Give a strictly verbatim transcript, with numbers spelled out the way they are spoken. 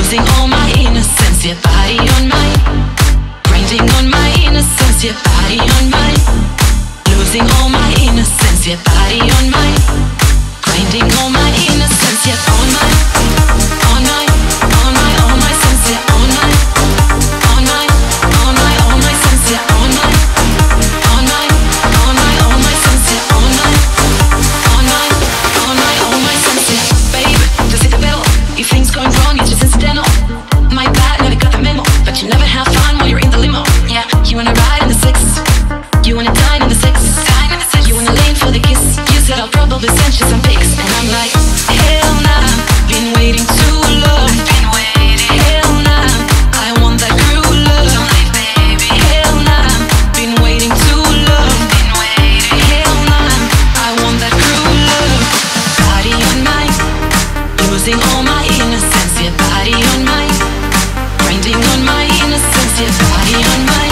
losing all my innocence, your body on mine. Grinding on my innocence, your body on mine. Losing all my innocence, your body on mine. Grinding all my innocence, yeah, on mine. On mine, on my, on my sense, yeah, on mine. On mine, on my, on my sense, yeah, on mine. On mine, on my, on my sense, yeah, on mine. On mine, on my, on my sense, yeah. Babe, just hit the bell. If things going wrong, it's just incidental. My bad, never got the memo. But you never have fun while you're in the limo. Yeah, you wanna ride in the six. You wanna dine in the six. Dine in the six. You wanna lean for the kiss. You said I'll probably send you some pics. And I'm like, hell nah, been waiting too long. I've been waiting. Hell nah, I want that crew love. Don't leave, baby. Hell nah, been waiting too long. Been waiting. Hell nah, I want that crew love. Body on mine, losing all my innocence. Yeah, body on mine, grinding on my innocence. Yeah, body on mine.